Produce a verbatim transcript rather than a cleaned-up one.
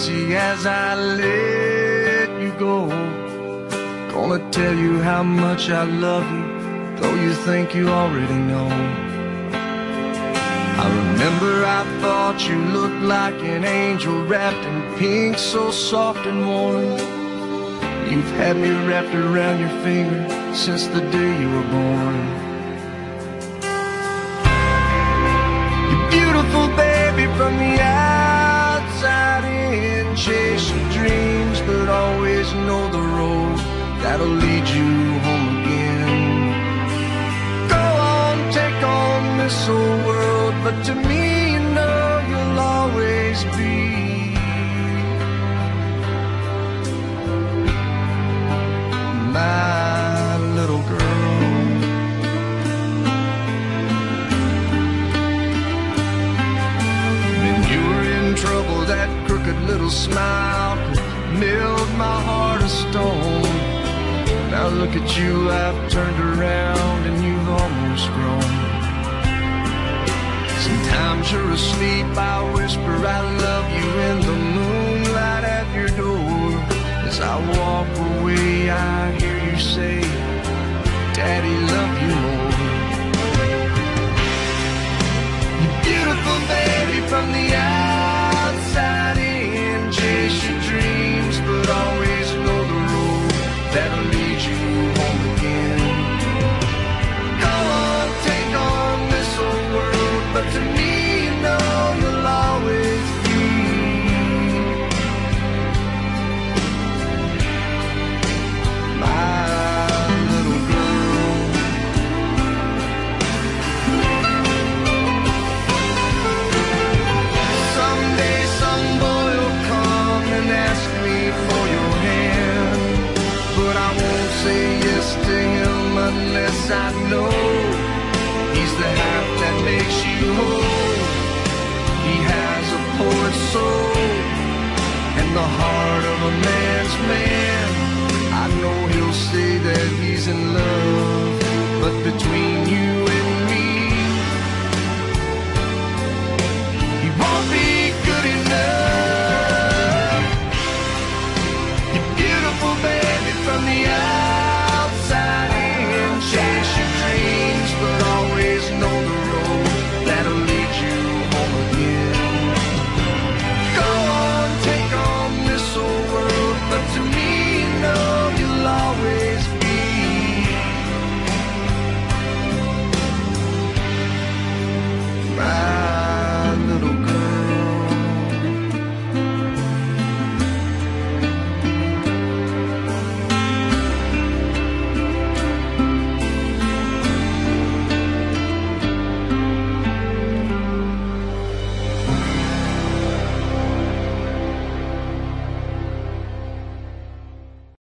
easy as I let you go. Gonna tell you how much I love you, though you think you already know. I remember I thought you looked like an angel wrapped in pink, so soft and warm. You've had me wrapped around your finger since the day you were born. You're beautiful, baby, from the outside in. Chase your dreams, but always know the road that'll lead you home again. Go on, take on this whole world, but to me, you know you'll always be my little girl. When you were in trouble, that crooked little smile could melt my heart of stone. Now look at you, I've turned around and you've almost grown. Sometimes you're asleep, I whisper I love you in the moonlight at your door. As I walk away, I hear you say, Daddy, love you more. You're beautiful, baby, from the outside in. Chase your dreams, but always know the road that'll lead you home again. Go on, take on this whole world, but to me, you know you'll always be my little girl. Someday some boy will come and ask me for your hand, but I won't say yes to him unless I know he's the half that makes you whole. He has a poet's soul and the heart of a man's man. I know he'll say that he's in love